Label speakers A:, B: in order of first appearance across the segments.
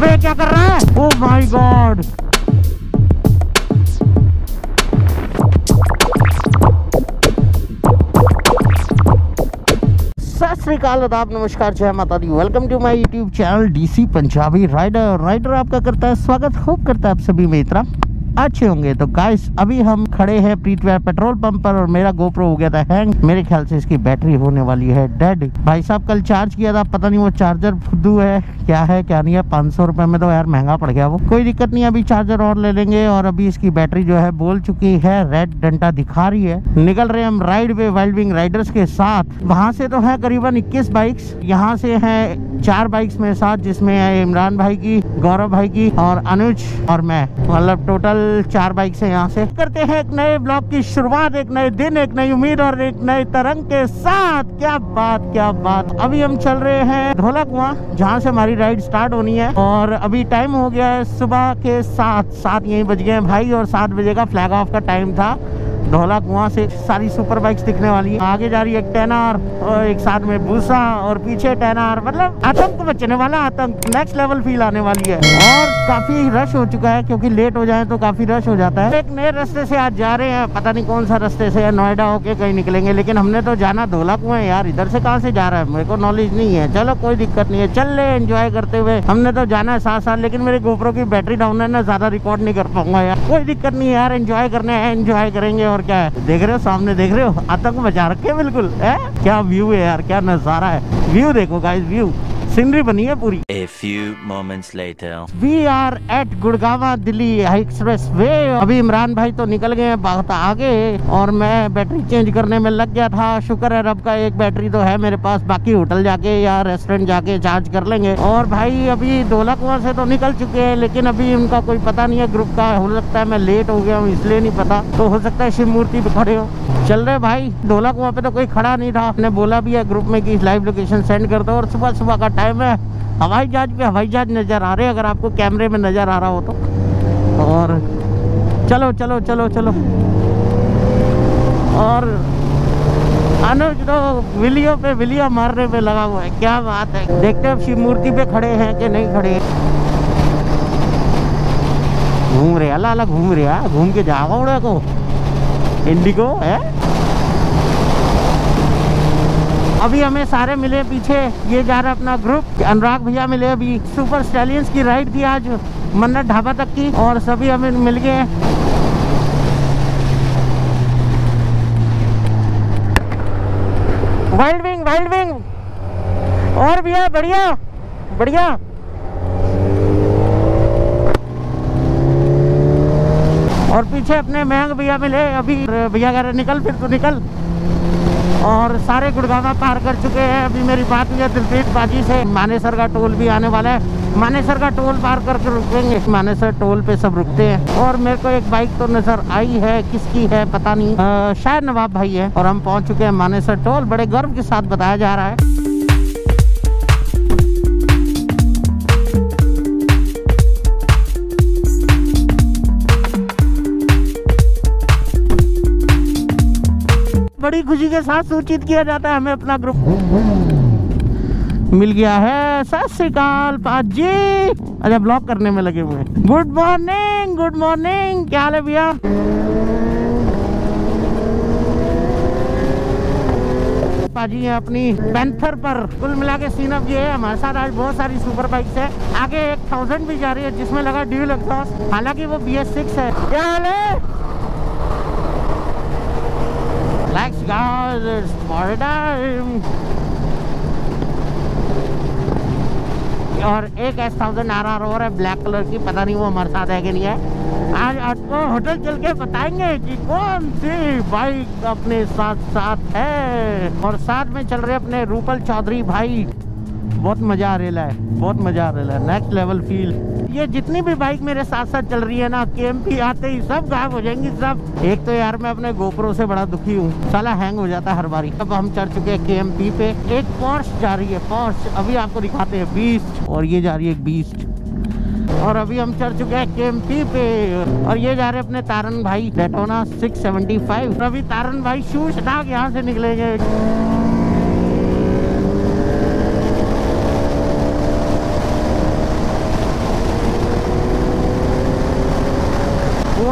A: अबे क्या कर रहा है? Oh my god. सत श्री अकाल, आदाब, नमस्कार, जय माता दी। Welcome to my YouTube channel DC Punjabi rider आपका करता है स्वागत। होप करता है आप सभी मित्र अच्छे होंगे। तो गाइस अभी हम खड़े हैं प्रीतवेयर पेट्रोल पंप पर और मेरा गोप्रो हो गया था हैंग। मेरे ख्याल से इसकी बैटरी होने वाली है डेड। भाई साहब कल चार्ज किया था, पता नहीं वो चार्जर फुद्दू है क्या नहीं है। 500 रुपए में तो यार महंगा पड़ गया वो। कोई दिक्कत नहीं, अभी चार्जर और ले लेंगे। और अभी इसकी बैटरी जो है बोल चुकी है, रेड डंडा दिखा रही है। निकल रहे हम राइड वे वाइल्ड विंग राइडर्स के साथ। वहां से तो है करीबन 21 बाइक्स, यहाँ से है 4 बाइक्स मेरे साथ, जिसमें है इमरान भाई की, गौरव भाई की और अनुज और मैं। मतलब टोटल 4 बाइक से यहाँ से करते हैं एक नए ब्लॉग की शुरुआत, एक नए दिन, एक नई उम्मीद और एक नए तरंग के साथ। क्या बात। अभी हम चल रहे हैं ढोला कुआं, जहाँ से हमारी राइड स्टार्ट होनी है। और अभी टाइम हो गया है सुबह के 7 यही बज गए हैं भाई। और 7 बजे का फ्लैग ऑफ का टाइम था। ढोला कुआं से सारी सुपर बाइक्स दिखने वाली है। आगे जा रही है 10R और एक साथ में बूसा और पीछे 10R। मतलब आतंक बचने वाला आतंक, नेक्स्ट लेवल फील आने वाली है। और काफी रश हो चुका है, क्योंकि लेट हो जाए तो काफी रश हो जाता है। एक नए रास्ते से आज जा रहे हैं, पता नहीं कौन सा रास्ते से, नोएडा होके कहीं निकलेंगे। लेकिन हमने तो जाना ढोला कुआं यार, इधर से कहाँ से जा रहा है मेरे को नॉलेज नहीं है। चलो कोई दिक्कत नहीं है, चल ले एंजॉय करते हुए। हमने तो जाना है साथ। लेकिन मेरे गोप्रो की बैटरी डाउन है ना, ज्यादा रिकॉर्ड नहीं कर पाऊंगा यार। कोई दिक्कत नहीं है यार, एंजॉय करने हैं, एंजॉय करेंगे। और क्या है, देख रहे हो सामने, देख रहे हो आतंक मचा रखे बिल्कुल है। क्या व्यू है यार, क्या नजारा है। व्यू देखो गाइस, व्यू सीनरी बनी है पूरी।
B: A few moments later.
A: We are at Gurgaon Delhi expressway. अभी इमरान भाई तो निकल गए हैं बहुत आगे और मैं बैटरी चेंज करने में लग गया था। शुक्र है रब का, एक बैटरी तो है मेरे पास, बाकी होटल जाके या रेस्टोरेंट जाके चार्ज कर लेंगे। और भाई अभी ढोला कुआं से तो निकल चुके हैं, लेकिन अभी उनका कोई पता नहीं है ग्रुप का। हो सकता है मैं लेट हो गया हूँ इसलिए नहीं पता, तो हो सकता है शिव मूर्ति पे खड़े हो। चल रहे भाई, ढोला कुआं पे तो कोई खड़ा नहीं था। हमने बोला भी है ग्रुप में कि लाइव लोकेशन सेंड कर दो। और सुबह का टाइम है, हवाई जहाज पे हवाई जहाज नजर आ रहे हैं, अगर आपको कैमरे में नजर आ रहा हो तो। और चलो। और अनुज तो विलियो मारने पे लगा हुआ है। क्या बात है, देखते हैं शिव मूर्ति पे खड़े हैं कि नहीं खड़े। घूम रहे अल्लाह घूम रहे, घूम के जाओ उड़े को इंडिगो है। अभी हमें सारे मिले पीछे, ये जा रहा है अपना ग्रुप। अनुराग भैया मिले, अभी सुपर स्टैलियंस की राइड थी आज मन्नत ढाबा तक की, और सभी हमें मिल गए। वाइल्ड विंग और भैया बढ़िया। और पीछे अपने महंग भैया मिले। अभी भैया कह रहे निकल, फिर तो निकल। और सारे गुड़गावा पार कर चुके हैं। अभी मेरी बात हुई है दिलप्रीत बाजी से, मानेसर का टोल भी आने वाला है। मानेसर का टोल पार करके रुकेंगे। मानेसर टोल पे सब रुकते हैं। और मेरे को एक बाइक तो नजर आई है, किसकी है पता नहीं, शायद नवाब भाई है। और हम पहुंच चुके हैं मानेसर टोल, बड़े गर्व के साथ बताया जा रहा है। बड़ी खुशी के साथ सूचित किया जाता है हमें अपना ग्रुप मिल गया है। सत श्री अकाल पाजी। अच्छा ब्लॉक करने में लगे हुए हैं। गुड मॉर्निंग, क्या हाल है भैया। पाजी है अपनी पैंथर पर। कुल मिला के सीन अब ये है, हमारे साथ आज बहुत सारी सुपर बाइक्स है। आगे 1000 भी जा रही है, जिसमें लगा ड्यूल एग्जॉस्ट, हालांकि वो BS6 है। क्या हाल है। Let's go, it's party time. और एक S1000 RR और है ब्लैक कलर की, पता नहीं वो हमारे साथ है कि नहीं है। आज आपको होटल चल के बताएंगे कि कौन सी बाइक अपने साथ है। और साथ में चल रहे अपने रूपल चौधरी भाई। बहुत मजा आ रहा है, नेक्स्ट लेवल फील। ये जितनी भी बाइक मेरे साथ चल रही है ना, KMP आते ही सब गायब हो जाएंगी सब। एक तो यार मैं अपने गोप्रो से बड़ा दुखी हूँ, साला हैंग हो जाता है हर बारी। अब हम चढ़ चुके हैं KMP पे। एक पोर्श जा रही है, पोर्श अभी आपको दिखाते हैं, बीस्ट। और ये जा रही है बीस्ट। और अभी हम चढ़ चुके हैं KMP पे। और ये जा रहे अपने तारन भाई डेटोना 675। अभी तारन भाई शूज हटा के यहाँ से निकलेंगे।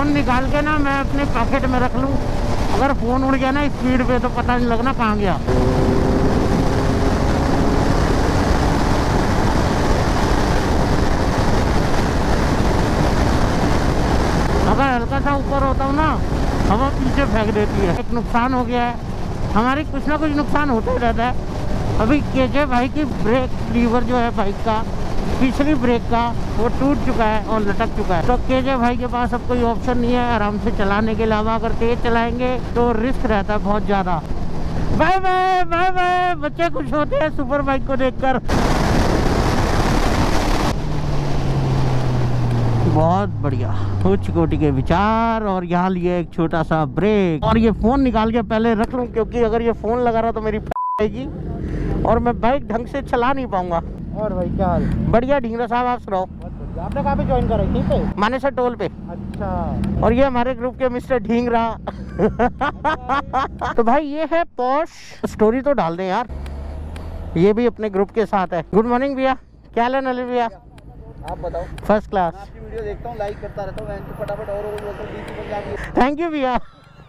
A: फ़ोन निकाल के ना मैं अपने पॉकेट में रख लूँ। अगर फ़ोन उड़ गया ना स्पीड पे तो पता नहीं लगना कहाँ गया। अगर हल्का सा ऊपर होता हूँ ना हवा पीछे फेंक देती है। एक नुकसान हो गया है, हमारी कुछ ना कुछ नुकसान होता ही रहता है। अभी केजे भाई की ब्रेक लीवर जो है बाइक का, पिछली ब्रेक का, वो टूट चुका है और लटक चुका है। तो केजे भाई के पास अब कोई ऑप्शन नहीं है आराम से चलाने के अलावा। अगर तेज चलाएंगे तो रिस्क रहता है बहुत ज़्यादा। Bye bye bye bye. बच्चे खुश होते हैं सुपर बाइक को देखकर। बहुत बढ़िया, उच्च कोटि के विचार। और यहाँ लिए एक छोटा सा ब्रेक। और ये फ़ोन निकाल के पहले रख लूँ, क्योंकि अगर ये फ़ोन लगा रहा तो मेरी आएगी और मैं बाइक ढंग से चला नहीं पाऊंगा। और भाई क्या हाल? बढ़िया ढींगरा साहब, आप सुनाओ। आपने कहाँ पे ज्वाइन करा? ठीक है, मानेसर टोल पे। अच्छा। और ये हमारे ग्रुप के मिस्टर ढींगरा। तो भाई ये है पॉश। स्टोरी तो डाल दें यार, ये भी अपने ग्रुप के साथ है। गुड मॉर्निंग भैया, क्या हाल है नलिन भैया?
C: आप बताओ।
A: First class.
C: आपकी वीडियो देखता हूँ, लाइक करता रहता हूँ, मैं फटाफट और बोलता हूँ डीसी पंजाबी।
A: थैंक यू भैया।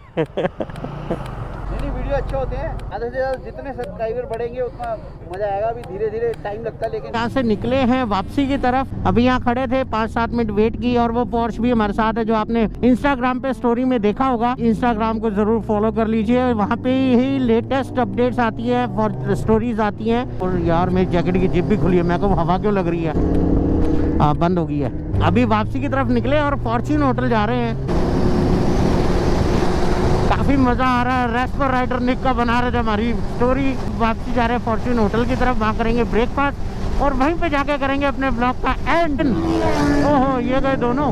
C: नहीं वीडियो अच्छे होते हैं। ज़्यादा से ज़्यादा जितने सब्सक्राइबर बढ़ेंगे उतना मज़ा आएगा। अभी धीरे धीरे टाइम लगता है, लेकिन
A: यहाँ से निकले हैं वापसी की तरफ। अभी यहाँ खड़े थे, 5-7 मिनट वेट की। और वो पोर्श भी हमारे साथ है, जो आपने इंस्टाग्राम पे स्टोरी में देखा होगा। इंस्टाग्राम को जरूर फॉलो कर लीजिए, वहाँ पे ही लेटेस्ट अपडेट्स आती है और स्टोरीज आती हैं। और यार मेरी जैकेट की जिप भी खुली है, मेरे को हवा क्यों लग रही है? बंद हो गई है। अभी वापसी की तरफ निकले और फॉर्च्यून होटल जा रहे हैं। काफी मजा आ रहा है। रेस्ट पर राइडर निक का बना रहे थे हमारी स्टोरी। वापसी जा रहे हैं फॉर्च्यून होटल की तरफ, वहाँ करेंगे ब्रेकफास्ट और वहीं पे जाके करेंगे अपने ब्लॉग का एंड। ओहो, ये गए दोनों।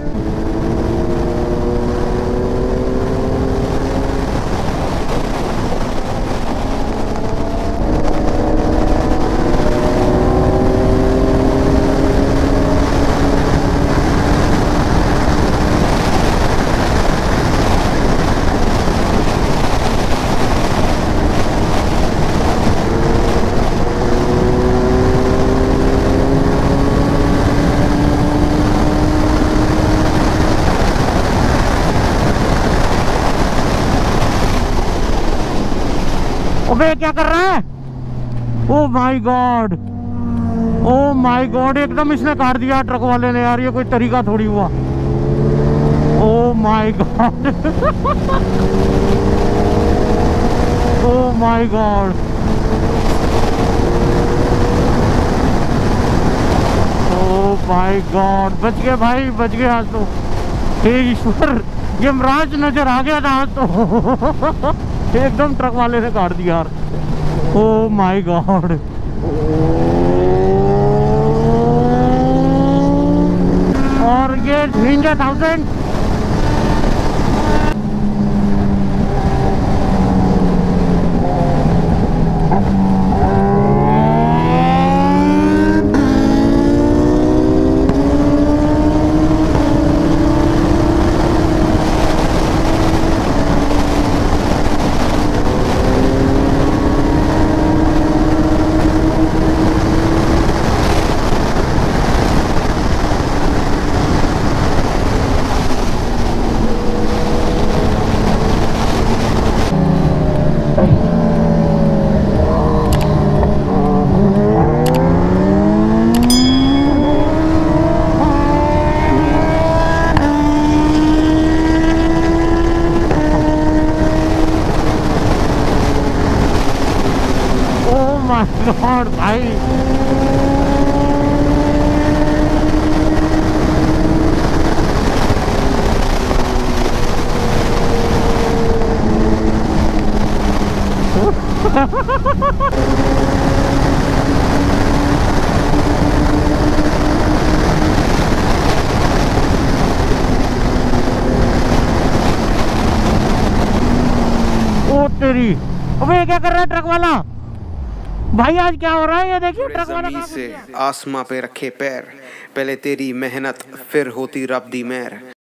A: अबे क्या कर रहा है? Oh my god, oh my god, एकदम इसने काट दिया ट्रक वाले ने यार। ये कोई तरीका थोड़ी हुआ। Oh my god. Oh my god. Oh my god, बच गए भाई, बच गए आज तो। हे ईश्वर, यमराज नजर आ गया था आज तो। एकदम ट्रक वाले ने काट दिया यार। Oh my god. और ये निंजा 1000। गॉड भाई, ओ तेरी। अबे ये क्या कर रहा है ट्रक वाला? भाई आज क्या हो रहा है? ये देखिए ट्रक वाला
D: ज़मीन से आसमां पे रखे पैर, पहले तेरी मेहनत फिर होती रब दी मेहर।